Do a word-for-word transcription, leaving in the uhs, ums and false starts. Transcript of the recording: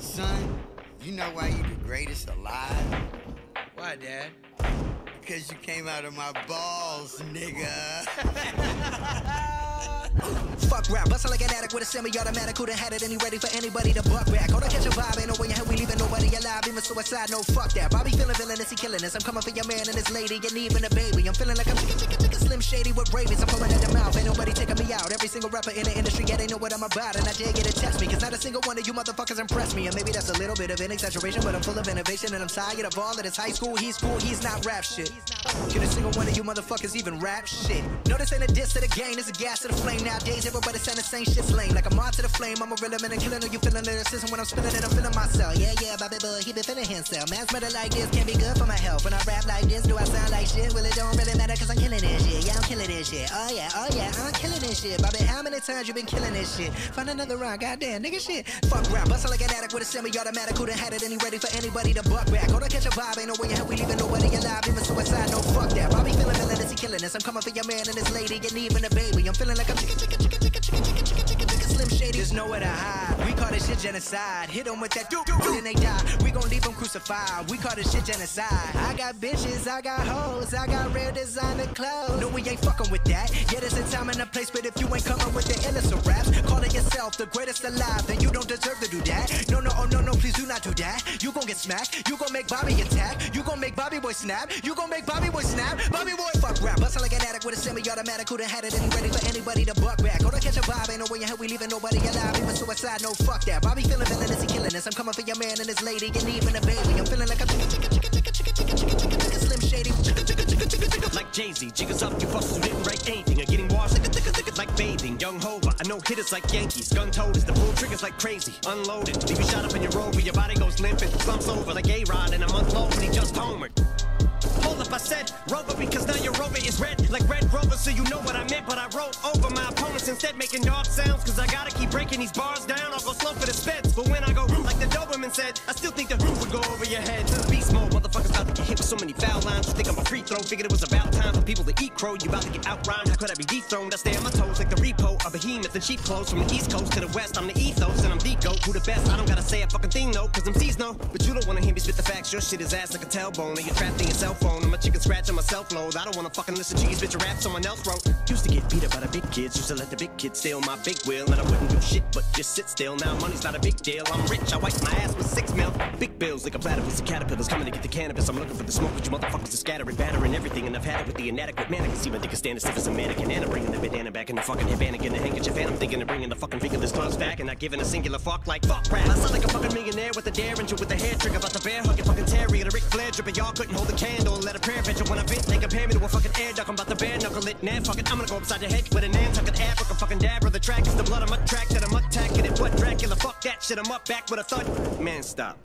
Son, you know why you the greatest alive? Why, Dad? Because you came out of my balls, nigga. Fuck rap, bustin' like an addict with a semi-automatic. Who done had it and he ready for anybody to buck back? Hold on, catch a vibe, ain't no way in hell we leaving nobody alive. Even suicide, no fuck that. Bobby feeling villainous, he killing us. I'm coming for your man and his lady, and even a baby. I'm feeling like I'm chicken, chicken, chicken, slim shady with rabies. I'm pulling at the mouth, ain't nobody taking me out. Every single rapper in the industry, yeah, they know what I'm about. And I dare get to test me, cause not a single one of you motherfuckers impress me. And maybe that's a little bit of an exaggeration, but I'm full of innovation. And I'm tired of all of this high school, he's cool, he's not rap shit. Can a single one of you motherfuckers even rap shit? No, this ain't a diss to the game, this a gas to the flame. Nowadays, everybody saying the same shit's lame. Like I'm on to the flame, I'm a real man and killing. Are you feeling lyricism when I'm spilling it? I'm feeling myself. Yeah, yeah, Bobby Boy, he been feeling himself. Man's better like this, can't be good for my health. When I rap like this, do I sound like shit? Well, it don't really matter cause I'm killing this shit. Yeah, I'm killing this shit. Oh yeah, oh yeah, I'm killing this shit. Bobby, how many times you been killing this shit? Find another round, goddamn, nigga shit. Fuck rap, bustin' like an addict with a semi-automatic. Who done had it and he ready for anybody to buck back? Hold on, catch a vibe, ain't no way in hell we leaving nobody alive. Even suicide, no fuck that. Bobby feeling villainous, he killing us. I'm coming for your man and his lady, and even a baby. I'm feeling like I'm chicken, chicken, chicken, chicken, chicken, chicken, chicken, chicken, chicken, slim shady. There's nowhere to hide. We call this shit genocide. Hit them with that doo doo, then they die. We gon' leave them crucified. We call this shit genocide. I got bitches, I got hoes, I got real designer clothes. No, we ain't fucking with that. Yeah, there's a time and a place, but if you ain't coming with the illest of raps, calling yourself the greatest alive, then you don't deserve to do that. No, no, oh no, no, please do not do that. You gon' get smacked. You gon' make Bobby attack. You gon' make Bobby Boy snap. You gon' make Bobby Boy snap. Bobby Boy fuck rap. Bustin' like an addict with a semi-automatic. Who done had it and he ready for anybody to buck back? Hold on, catch a vibe, ain't no way in hell we leaving nobody alive. Even suicide, no fuck that. Bobby feeling villainous, he killing us. I'm coming for your man and his lady, and even a baby. I'm feeling like I'm chicken, chicken, chicken, chicken, chicken, chicken, chicken, chicken, chicken, slim shady. Chicken, chicken, chicken, chicken, chicken. Like Jay-Z, jiggers up, you fuckers who didn't write anything. Are getting washed like a ticket, ticket, like bathing. Young Hova, I know hitters like Yankees. Gun toters, the pull triggers like crazy. Unloaded, leave you shot up in your rover. Your body goes limp and slumps over like A-Rod in a month low when he just homered. Hold up, I said Rover because now your Rover is red like Red Rover, so you know what I meant. But I wrote over my opponents instead, making dog sounds, cause I gotta keep breaking these bars down. I'll go slow for the speds, but when I go like the Doberman said, I still think the roof would go over your head. To the beast mode, motherfuckers about to get hit with so many foul lines. You think I'm a free throw, figured it was about time for people to eat crow. You about to get outrhymed, how could I be dethroned? I stay on my toes like the repo, a behemoth in sheep clothes. From the east coast to the west, I'm the ethos, and I'm the GOAT. Who the best? I don't gotta say a fucking thing, no, cause I'm C's no. But you don't wanna hear me spit the facts, your shit is ass like a tailbone. And you're trapped in your cell phone, I'm a chicken scratch on my self-load. I don't wanna fucking listen to you spit your rap someone else wrote. Used to get beat up by the big kids, used to let the big kids steal my big wheel, and I wouldn't do shit but just sit still. Now money's not a big deal, I'm rich, I wipe my ass with six mil. Big bills like a platypus of caterpillars coming to get the cannabis. I'm looking for the smoke, but you motherfuckers are scattering, battering everything, and I've had it with the inadequate man. I can see my dick is standing stiff as a mannequin, and I'm bringing the bandana back in the fucking headband and getting a handkerchief, and I'm thinking of bringing the fucking fingerless gloves back, and not giving a singular fuck like fuck rap. I sound like a fucking millionaire with a derringer with a hair trigger, about the bear hugging fucking terrier, the Ric Flair dripper. Y'all couldn't hold a candle and let a prayer venture when I bit. They compare me to a fucking air duck, I'm about to bare knuckle it. Nah, fuck it, I'm gonna go upside your head with a Nantucket Africa fucking dab. The track is the blood I'm a track that I'm attacking it. What Dracula, fuck that shit, I'm up back with a thud. Man, stop.